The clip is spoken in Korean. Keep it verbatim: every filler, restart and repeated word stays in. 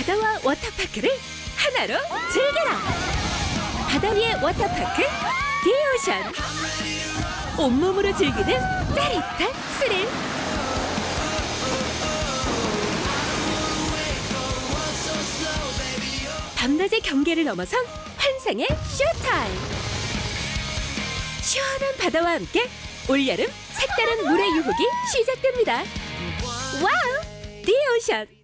바다와 워터파크를 하나로 즐겨라. 바다 위의 워터파크 디오션. 온몸으로 즐기는 짜릿한 스릴. 밤낮의 경계를 넘어선 환상의 쇼타임. 시원한 바다와 함께 올여름 색다른 물의 유혹이 시작됩니다. 와우! 디오션.